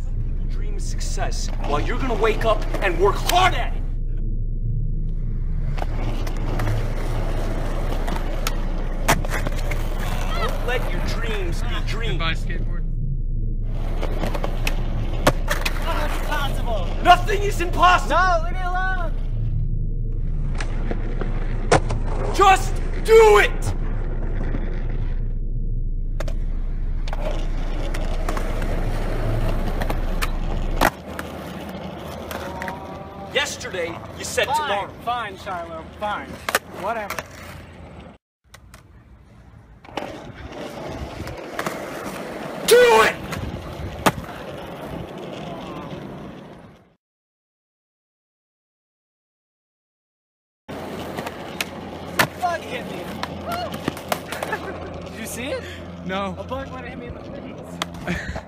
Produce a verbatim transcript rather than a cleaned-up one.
Dream of success while you're gonna wake up and work hard at it. Don't let your dreams be dreams. Goodbye, skateboard. Oh, it's impossible. Nothing is impossible. No, leave me alone. Just do it. Yesterday, you said Fine, tomorrow. fine, Shiloh, fine. Whatever. Do it! Bug hit me. Did you see it? No. A bug went to hit me in the face.